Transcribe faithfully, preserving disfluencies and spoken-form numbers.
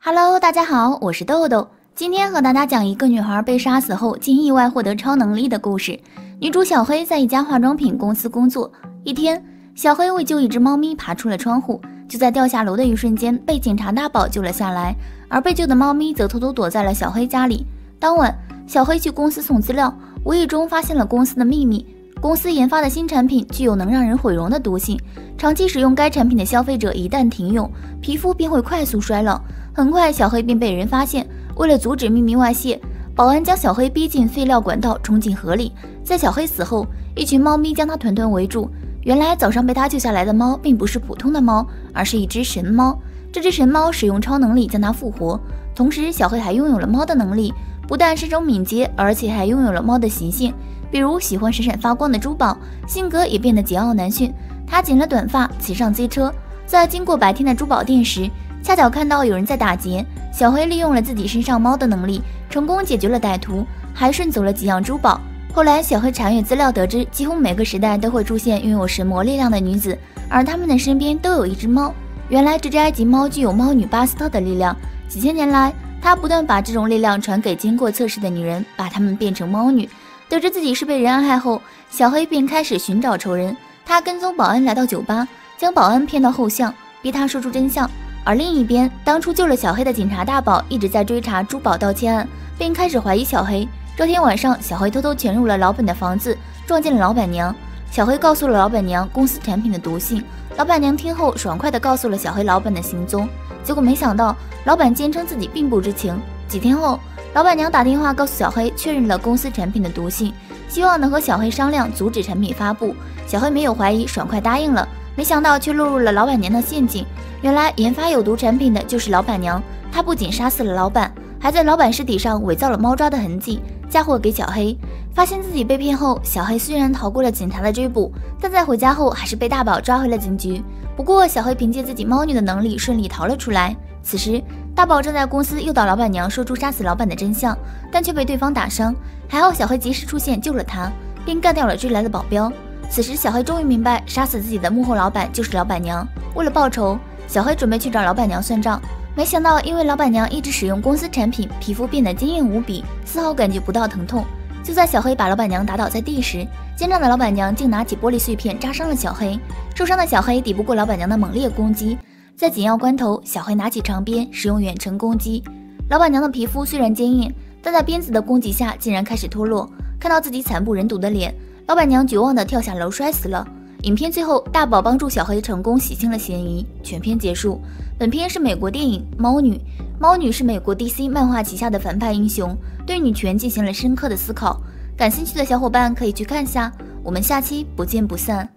Hello， 大家好，我是豆豆。今天和大家讲一个女孩被杀死后竟意外获得超能力的故事。女主小黑在一家化妆品公司工作。一天，小黑为救一只猫咪爬出了窗户，就在掉下楼的一瞬间被警察大宝救了下来，而被救的猫咪则偷偷躲在了小黑家里。当晚，小黑去公司送资料，无意中发现了公司的秘密。公司研发的新产品具有能让人毁容的毒性，长期使用该产品的消费者一旦停用，皮肤便会快速衰老。很快，小黑便被人发现。为了阻止秘密外泄，保安将小黑逼进废料管道，冲进河里。在小黑死后，一群猫咪将它团团围住。原来早上被他救下来的猫并不是普通的猫，而是一只神猫。这只神猫使用超能力将它复活，同时小黑还拥有了猫的能力，不但身手敏捷，而且还拥有了猫的习性，比如喜欢闪闪发光的珠宝，性格也变得桀骜难驯。他剪了短发，骑上街车，在经过白天的珠宝店时，恰巧看到有人在打劫。小黑利用了自己身上猫的能力，成功解决了歹徒，还顺走了几样珠宝。后来小黑查阅资料得知，几乎每个时代都会出现拥有神魔力量的女子，而她们的身边都有一只猫。原来这只埃及猫具有猫女巴斯特的力量，几千年来她不断把这种力量传给经过测试的女人，把她们变成猫女。得知自己是被人暗害后，小黑便开始寻找仇人。他跟踪保安来到酒吧，将保安骗到后巷，逼他说出真相。而另一边，当初救了小黑的警察大宝一直在追查珠宝盗窃案，并开始怀疑小黑。这天晚上，小黑偷偷潜入了老板的房子，撞见了老板娘。小黑告诉了老板娘公司产品的毒性，老板娘听后爽快地告诉了小黑老板的行踪。结果没想到，老板坚称自己并不知情。几天后，老板娘打电话告诉小黑确认了公司产品的毒性，希望能和小黑商量阻止产品发布。小黑没有怀疑，爽快答应了。没想到却落入了老板娘的陷阱。原来研发有毒产品的就是老板娘，她不仅杀死了老板，还在老板尸体上伪造了猫抓的痕迹，嫁祸给小黑。发现自己被骗后，小黑虽然逃过了警察的追捕，但在回家后还是被大宝抓回了警局。不过小黑凭借自己猫女的能力顺利逃了出来。此时大宝正在公司诱导老板娘说出杀死老板的真相，但却被对方打伤，还好小黑及时出现救了他，并干掉了追来的保镖。此时小黑终于明白，杀死自己的幕后老板就是老板娘。为了报仇，小黑准备去找老板娘算账，没想到因为老板娘一直使用公司产品，皮肤变得坚硬无比，丝毫感觉不到疼痛。就在小黑把老板娘打倒在地时，奸诈的老板娘竟拿起玻璃碎片扎伤了小黑。受伤的小黑抵不过老板娘的猛烈攻击，在紧要关头，小黑拿起长鞭使用远程攻击。老板娘的皮肤虽然坚硬，但在鞭子的攻击下竟然开始脱落。看到自己惨不忍睹的脸，老板娘绝望地跳下楼摔死了。影片最后，大宝帮助小黑成功洗清了嫌疑。全片结束。本片是美国电影《猫女》，猫女是美国 D C 漫画旗下的反派英雄，对女权进行了深刻的思考。感兴趣的小伙伴可以去看下。我们下期不见不散。